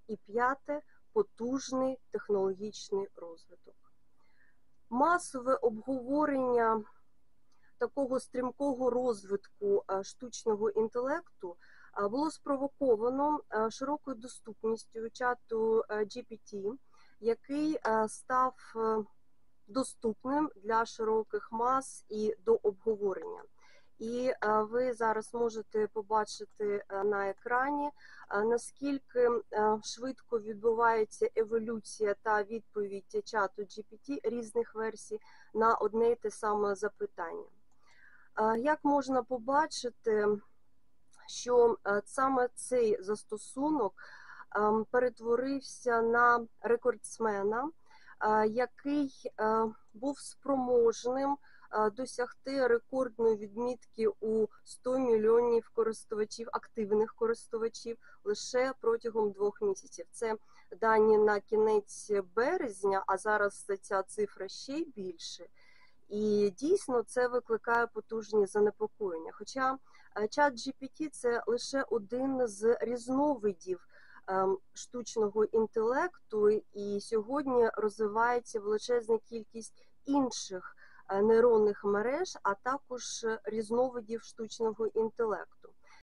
І п'яте – потужний технологічний розвиток. Масове обговорення такого стрімкого розвитку штучного інтелекту було спровоковано широкою доступністю чату GPT, який став доступним для широких мас і до обговорення. І ви зараз можете побачити на екрані, наскільки швидко відбувається еволюція та відповідь чату GPT різних версій на одне й те саме запитання. Як можна побачити, що саме цей застосунок перетворився на рекордсмена, який був спроможним досягти рекордної відмітки у 100 мільйонів користувачів, активних користувачів лише протягом 2 місяців. Це дані на кінець березня, а зараз ця цифра ще й більше. І дійсно це викликає потужні занепокоєння. Хоча чат GPT – це лише один з різновидів штучного інтелекту, і сьогодні розвивається величезна кількість інших нейронних мереж, а також різновидів штучного інтелекту.